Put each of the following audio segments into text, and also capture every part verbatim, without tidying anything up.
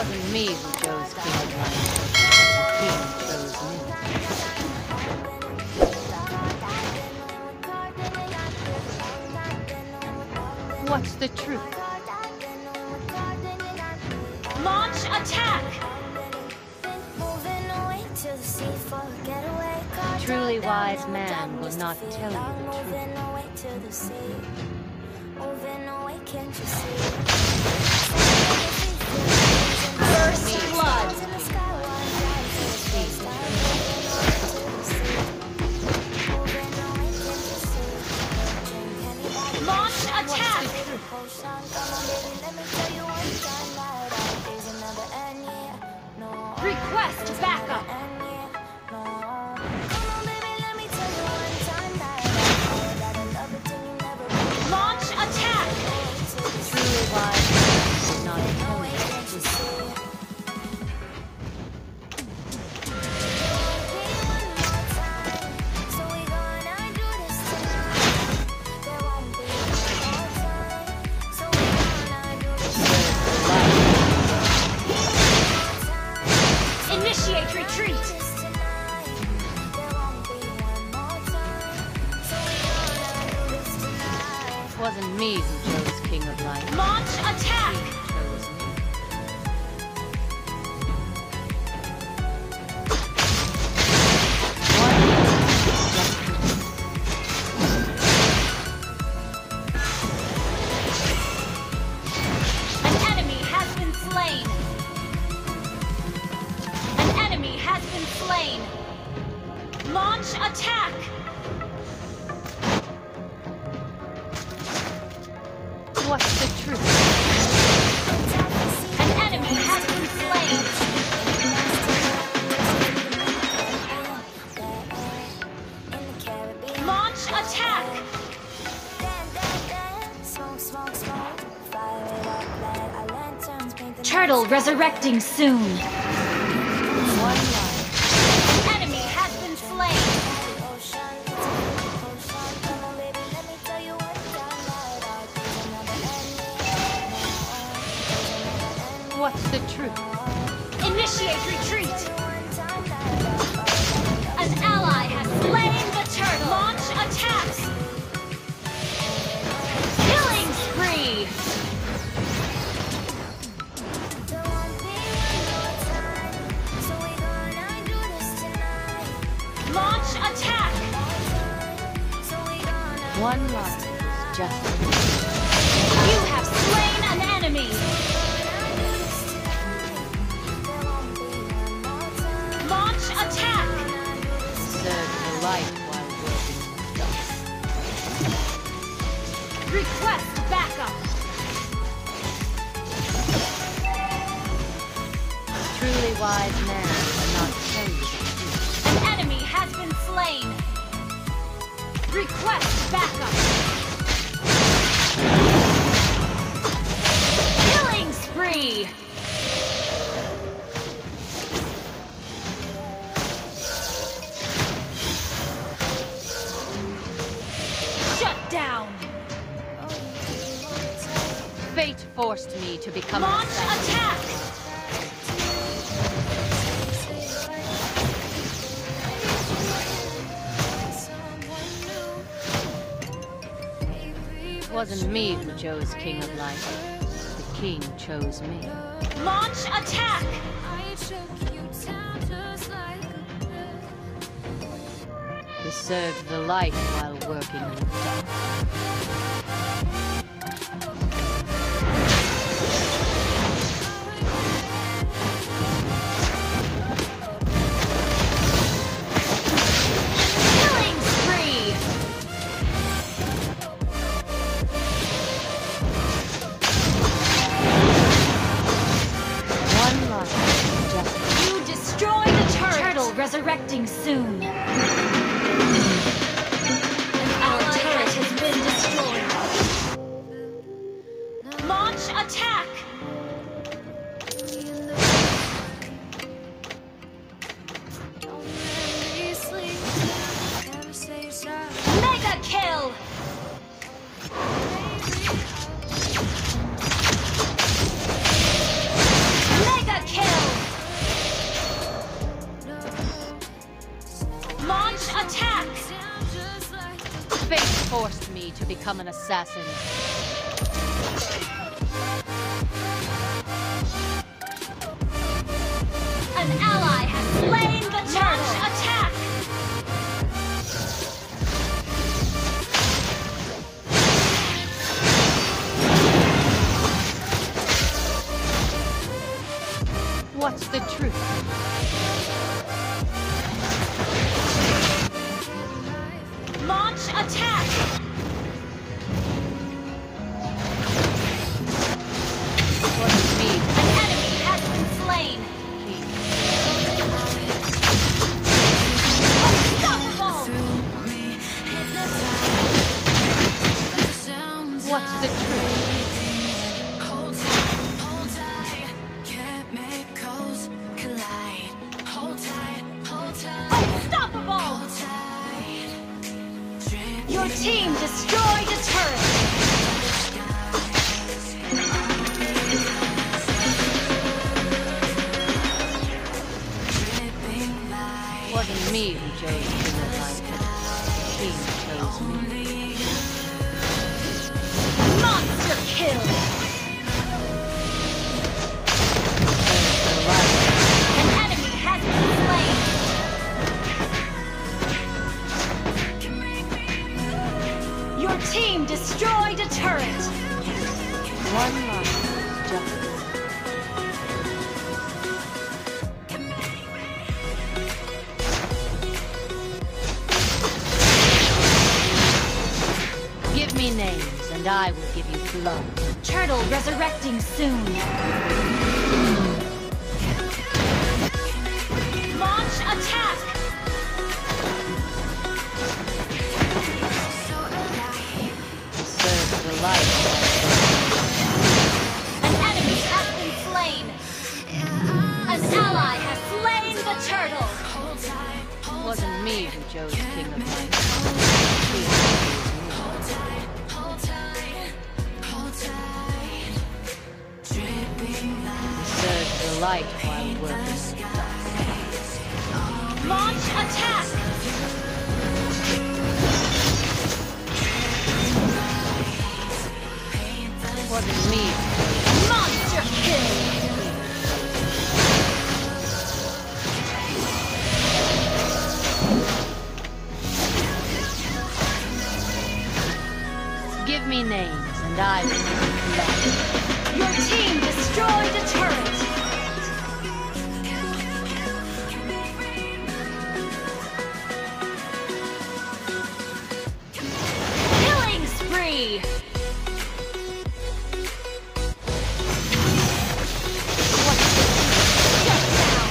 wasn't me who chose King of Light. The king chose me. What's the truth? Launch attack! A truly wise man will not tell you the truth. First blood! Launch attack! Request backup! Launch attack! Truly wise man will not tell you the truth. Initiate retreat! It wasn't me who chose King of Light. Launch attack! He chose me. An enemy has been slain! An enemy has been slain! Launch attack! What's the truth? An enemy has been slain! Launch attack! Turtle resurrecting soon! One life. Enemy has been slain! What's the truth? Initiate retreat! An ally has slain the turtle! Launch attacks! Killing spree! Launch attack! One life is just You have slain an enemy! Launch attack! serve the light while working in the dark. Request backup! A truly wise man will not tell you the truth. An enemy has been slain! Request backup! Killing spree! Shut down! Fate forced me to become Launch an assassin. attack! It wasn't me who chose King of Light. The king chose me. Launch attack! We served the light while working in the dark. Killing spree! One life is just You destroy the turret! Turtle resurrecting soon! Our turret has been destroyed! Launch attack! Mega kill! Mega to become an assassin. An ally has slain the turtle. Attack! What's the truth? Launch attack! Wasn't me. An enemy has been slain! Unstoppable! What's the truth? Unstoppable! Your team destroyed a turret! Wasn't me who chose King of Light. King chose me. Monster kill! An enemy has been slain! Your team destroyed a turret! One life is justice. Give me names, and I will give you blood. Turtle resurrecting soon! Launch attack! Serve the light. An enemy has been slain! An ally has slain the turtle! Wasn't me who chose King of Light. King serve the light while working in the dark. Launch attack! Wasn't me. Monster kill! Give me names, and I will give you blood. Your team destroyed a turret! Killing spree! Shut down!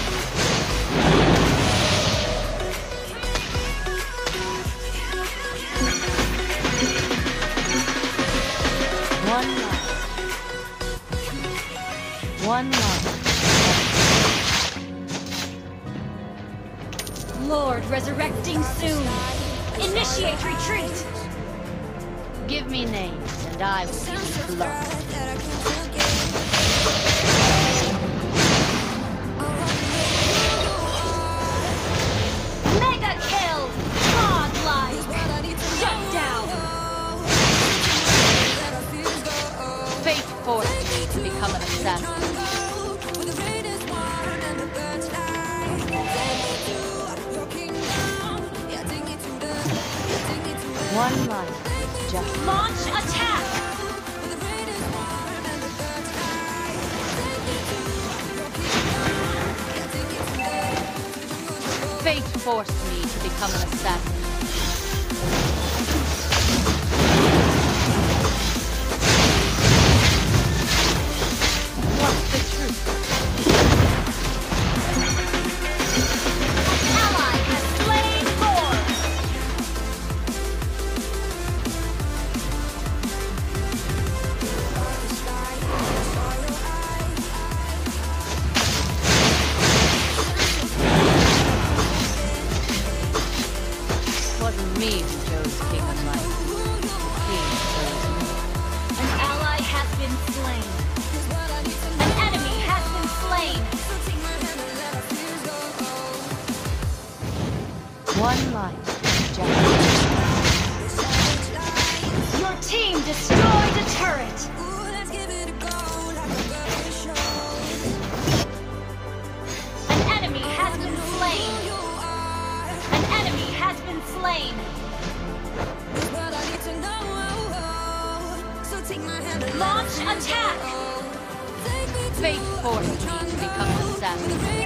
One life. One life. Lord resurrecting soon! Initiate retreat! Give me names, and I will give you blood. Mega kill! Godlike! Shut down! Fate forced me to become an assassin. One life, just Launch attack! fate forced me to become an assassin. What's the truth? Ally has slain Lord! Wasn't me who chose King of Light. King chose me. An ally has been slain. An enemy has been slain. One life, just Your Launch attack! Fate forced me to become the savage.